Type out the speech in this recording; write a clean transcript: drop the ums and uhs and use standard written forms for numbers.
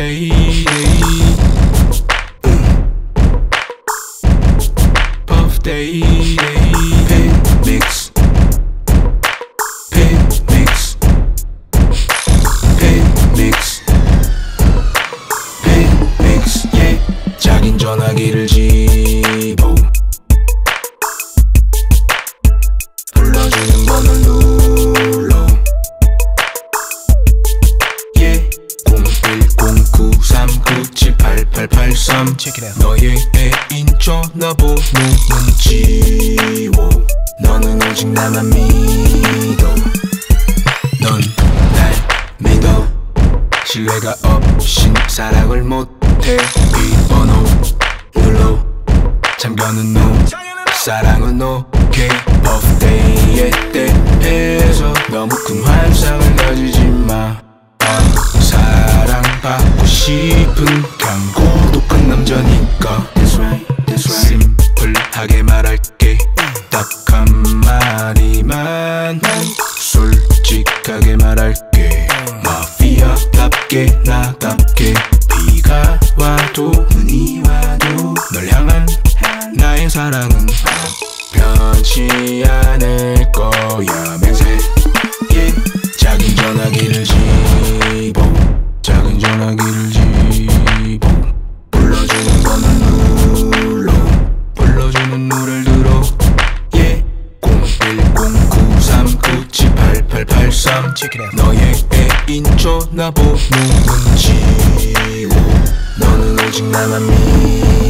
day, puff day, pin mix, pin mix, pin mix, pin mix, yeah. 작은 전화기를 집어 불러주는 번호를 눌러, yeah. 010939788883 너의 애인 전화번호는 지워. 너는 오직 나만 믿어. 넌 날 믿어. 신뢰가 없인 사랑을 못해. 이 번호 눌러 잠겨는 너 사랑은 오케이. 버스데이의 때에서 너무 큰 환상을 가지지마. 사랑받고 싶은 그냥 고독한 남자니까. That's right, that's right. 심플하게 말할게. 딱 한마디만 솔직하게 말할게. 마피아답게 나답게. 비가 와도 눈이 와도 널 향한 나의 사랑은 변치 않을 거야. 맹세, yeah. 작은 전화기를 집어, 작은 전화기를 집어 불러주는 번호를 눌러, 불러주는 노래를 들어, yeah. 010939788883 너의 애인 전화번호는 지워. 너는 오직 나만 믿어.